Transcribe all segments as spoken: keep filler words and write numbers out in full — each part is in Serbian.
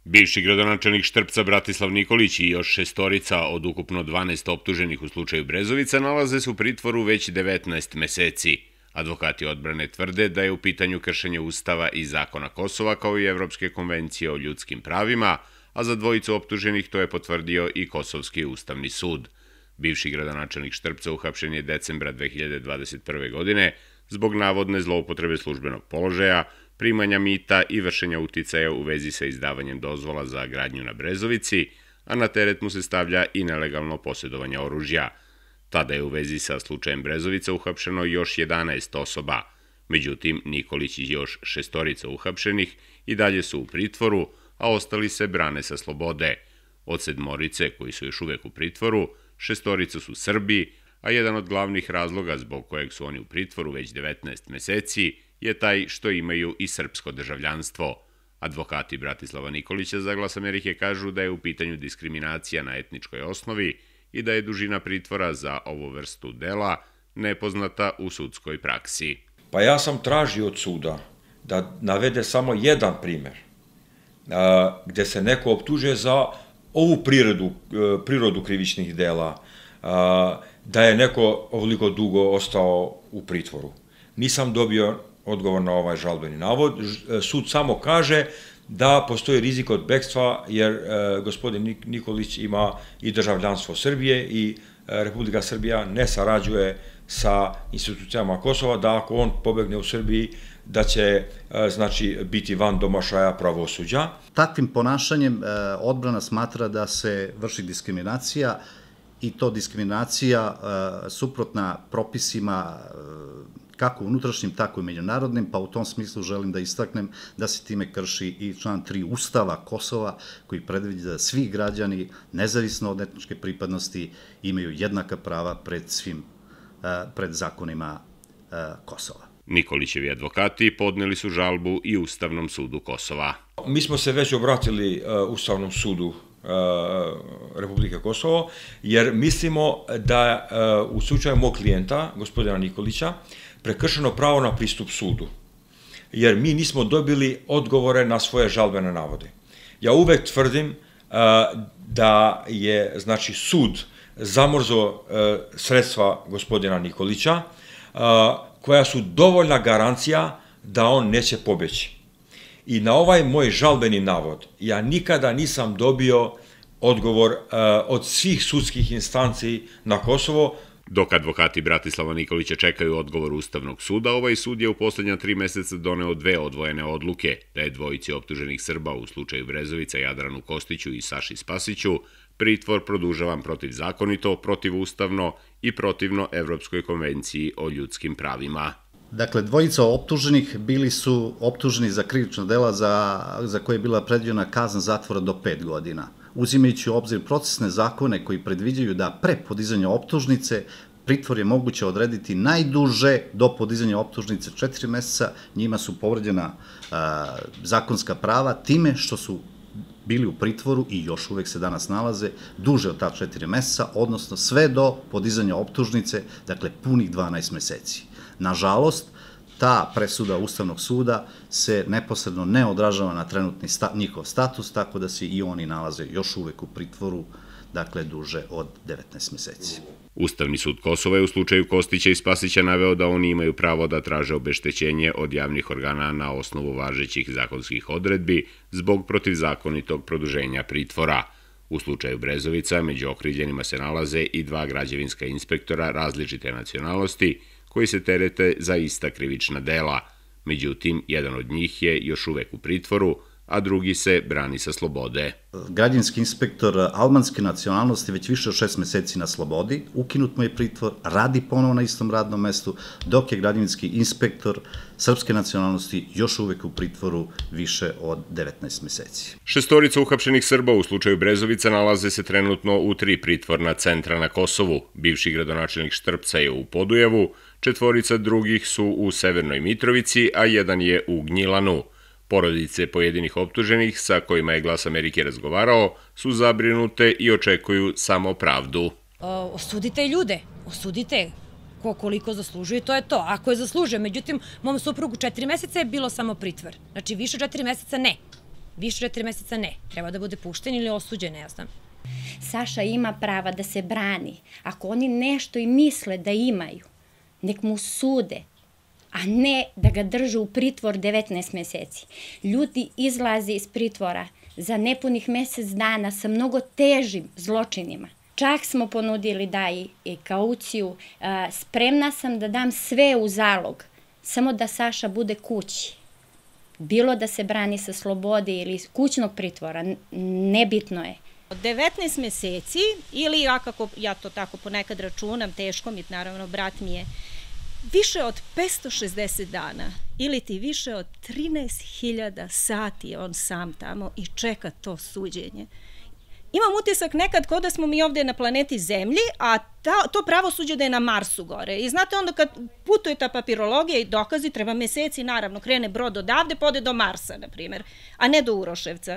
Bivši gradonačelnik Štrpca Bratislav Nikolić i još šestorica od ukupno dvanaest optuženih u slučaju Brezovica nalaze se u pritvoru već devetnaest meseci. Advokati odbrane tvrde da je u pitanju kršenje Ustava i zakona Kosova kao i Evropske konvencije o ljudskim pravima, a za dvojicu optuženih to je potvrdio i Kosovski ustavni sud. Bivši gradonačelnik Štrpca uhapšen je decembra dve hiljade dvadeset prve. godine zbog navodne zloupotrebe službenog položaja, primanja mita i vršenja uticaja u vezi sa izdavanjem dozvola za gradnju na Brezovici, a na teret mu se stavlja i nelegalno posjedovanje oružja. Tada je u vezi sa slučajem Brezovica uhapšeno još jedanaest osoba. Međutim, Nikolić i još šestorica uhapšenih i dalje su u pritvoru, a ostali se brane sa slobode. Od sedmorice, koji su još uvek u pritvoru, šestorica su Srbi, a jedan od glavnih razloga zbog kojeg su oni u pritvoru već devetnaest meseci je taj što imaju i srpsko državljanstvo. Advokati Bratislava Nikolića za Glas Amerike kažu da je u pitanju diskriminacija na etničkoj osnovi i da je dužina pritvora za ovu vrstu dela nepoznata u sudskoj praksi. Pa ja sam tražio od suda da navede samo jedan primer gde se neko optužuje za ovu prirodu, prirodu krivičnih dela, da je neko ovoliko dugo ostao u pritvoru. Nisam dobio odgovor na ovaj žalbeni navod. Sud samo kaže da postoji rizik od bekstva jer gospodin Nikolić ima i državljanstvo Srbije i Republika Srbija ne sarađuje sa institucijama Kosova, da ako on pobegne u Srbiji da će znači biti van domašaja pravosuđa. Takvim ponašanjem odbrana smatra da se vrši diskriminacija i to diskriminacija suprotna propisima kako unutrašnjim, tako i međunarodnim, pa u tom smislu želim da istaknem da se time krši i član tri Ustava Kosova, koji predviđa da svi građani, nezavisno od etničke pripadnosti, imaju jednaka prava pred svim, pred zakonima Kosova. Nikolićevi advokati podneli su žalbu i Ustavnom sudu Kosova. Mi smo se već obratili Ustavnom sudu Republike Kosovo, jer mislimo da u slučaju mog klijenta, gospodina Nikolića, prekršeno pravo na pristup sudu, jer mi nismo dobili odgovore na svoje žalbene navode. Ja uvek tvrdim da je, znači, sud zamrzao sredstva gospodina Nikolića, koja su dovoljna garancija da on neće pobeći. I na ovaj moj žalbeni navod ja nikada nisam dobio odgovor od svih sudskih instanci na Kosovo. Dok advokati Bratislava Nikolića čekaju odgovor Ustavnog suda, ovaj sud je u poslednja tri meseca doneo dve odvojene odluke, da je dvojici optuženih Srba u slučaju Brezovica, Jadranu Kostiću i Saši Spasiću, pritvor produžavan protivzakonito, protivustavno i protivno Evropskoj konvenciji o ljudskim pravima. Dakle, dvojica optuženih bili su optuženi za krivična dela za koje je bila predviđena kazna zatvora do pet godina. Uzimajući u obzir procesne zakone koji predviđaju da pre podizanja optužnice pritvor je moguće odrediti najduže do podizanja optužnice četiri meseca, njima su povređena zakonska prava time što su bili u pritvoru i još uvek se danas nalaze duže od ta četiri meseca, odnosno sve do podizanja optužnice, dakle punih dvanaest meseci. Nažalost, ta presuda Ustavnog suda se neposredno ne odražava na trenutni njihov status, tako da se i oni nalaze još uvek u pritvoru, dakle duže od devetnaest meseci. Ustavni sud Kosova je u slučaju Kostića i Spasića naveo da oni imaju pravo da traže obeštećenje od javnih organa na osnovu važećih zakonskih odredbi zbog protivzakonitog produženja pritvora. U slučaju Brezovica među okrivljenima se nalaze i dva građevinska inspektora različite nacionalnosti koji se terete za ista krivična dela. Međutim, jedan od njih je još uvek u pritvoru, a drugi se brani sa slobode. Građevinski inspektor albanske nacionalnosti već više od šest meseci na slobodi, ukinut mu je pritvor, radi ponovo na istom radnom mestu, dok je građevinski inspektor srpske nacionalnosti još uvek u pritvoru više od devetnaest meseci. Šestorica uhapšenih Srba u slučaju Brezovica nalaze se trenutno u tri pritvorna centra na Kosovu. Bivši gradonačelnik Štrpca je u Podujevu, četvorica drugih su u Severnoj Mitrovici, a jedan je u Gnjilanu. Porodice pojedinih optuženih sa kojima je Glas Amerike razgovarao su zabrinute i očekuju samo pravdu. Osudite ljude, osudite ko koliko zaslužuje, to je to. Ako je zaslužio, međutim, mom suprugu četiri meseca je bilo samo pritvor. Znači, više četiri meseca ne. više četiri meseca ne. Treba da bude pušten ili osuđen, ne znam. Saša ima prava da se brani. Ako oni nešto i misle da imaju, nek mu sude, a ne da ga drže u pritvor devetnaest meseci. Ljudi izlaze iz pritvora za nepunih mesec dana sa mnogo težim zločinima. Čak smo ponudili da i kauciju. Spremna sam da dam sve u zalog, samo da Saša bude kući. Bilo da se brani sa slobode ili kućnog pritvora, nebitno je. devetnaest meseci, ili ja, kako ja to tako ponekad računam, teško mi, naravno, brat mi je, više od petsto šezdeset dana, ili ti više od trinaest hiljada sati on sam tamo i čeka to suđenje. Imam utisak nekad kao da smo mi ovde na planeti Zemlji, a ta, to pravosuđe da je na Marsu gore. I znate, onda kad putuje ta papirologija i dokazi, treba meseci, naravno, krene brod odavde, pa ode do Marsa, na primjer, a ne do Uroševca.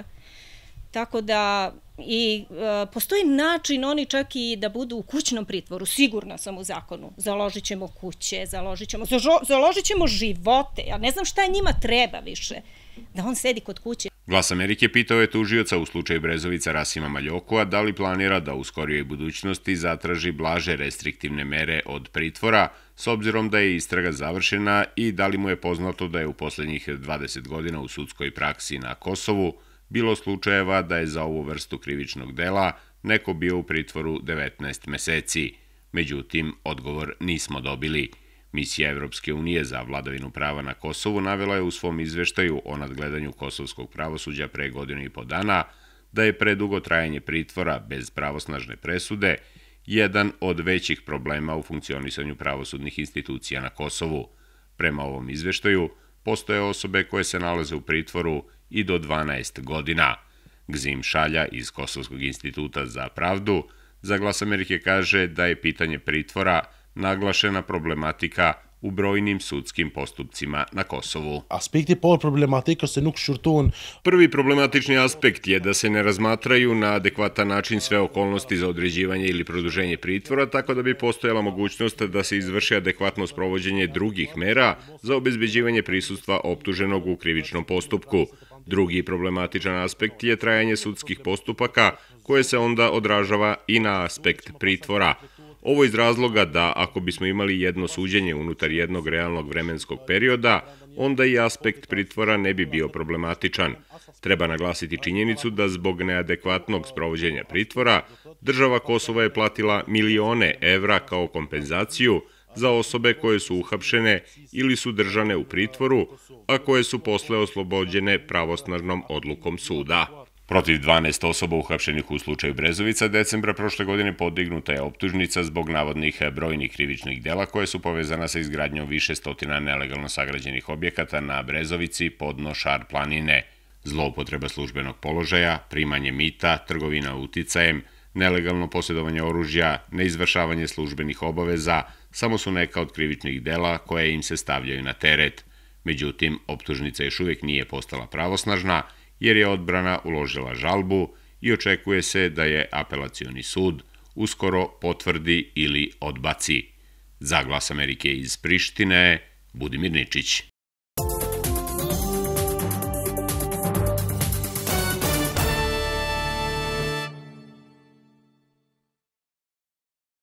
Tako da, i e, postoji način oni čak i da budu u kućnom pritvoru, sigurna sam u zakonu. Založit ćemo kuće, založit ćemo, založit ćemo živote, ja ne znam šta njima treba više, da on sedi kod kuće. Glas Amerike pitao je tužioca u slučaju Brezovica Rasima Maljokova da li planira da u skorijoj budućnosti zatraži blaže restriktivne mere od pritvora, s obzirom da je istraga završena i da li mu je poznato da je u poslednjih dvadeset godina u sudskoj praksi na Kosovu bilo slučajeva da je za ovu vrstu krivičnog dela neko bio u pritvoru devetnaest meseci. Međutim, odgovor nismo dobili. Misija Evropske unije za vladavinu prava na Kosovu navela je u svom izveštaju o nadgledanju kosovskog pravosuđa pre godinu i po dana da je predugo trajanje pritvora bez pravosnažne presude jedan od većih problema u funkcionisanju pravosudnih institucija na Kosovu. Prema ovom izveštaju, postoje osobe koje se nalaze u pritvoru i do dvanaest godina. Gzim Šalja iz Kosovskog instituta za pravdu za Glas Amerike kaže da je pitanje pritvora naglašena problematika u brojnim sudskim postupcima na Kosovu. Aspekti por problematika se nuk shurtohen. Prvi problematični aspekt je da se ne razmatraju na adekvatan način sve okolnosti za određivanje ili produženje pritvora, tako da bi postojala mogućnost da se izvrši adekvatno sprovođenje drugih mera za obezbeđivanje prisustva optuženog u krivičnom postupku. Drugi problematičan aspekt je trajanje sudskih postupaka, koje se onda odražava i na aspekt pritvora. Ovo iz razloga da ako bismo imali jedno suđenje unutar jednog realnog vremenskog perioda, onda i aspekt pritvora ne bi bio problematičan. Treba naglasiti činjenicu da zbog neadekvatnog sprovođenja pritvora, država Kosova je platila milione evra kao kompenzaciju za osobe koje su uhapšene ili su držane u pritvoru, a koje su posle oslobođene pravosnažnom odlukom suda. Protiv dvanaest osoba uhapšenih u slučaju Brezovica decembra prošle godine podignuta je optužnica zbog navodnih brojnih krivičnih dela koje su povezana sa izgradnjom više stotina nelegalno sagrađenih objekata na Brezovici podno Šar planine. Zloupotreba službenog položaja, primanje mita, trgovina uticajem, nelegalno posjedovanje oružja, neizvršavanje službenih obaveza samo su neka od krivičnih dela koje im se stavljaju na teret. Međutim, optužnica još uvijek nije postala pravosnažna, jer je odbrana uložila žalbu i očekuje se da je apelacioni sud uskoro potvrdi ili odbaci. Za Glas Amerike iz Prištine, Budimir Ničić.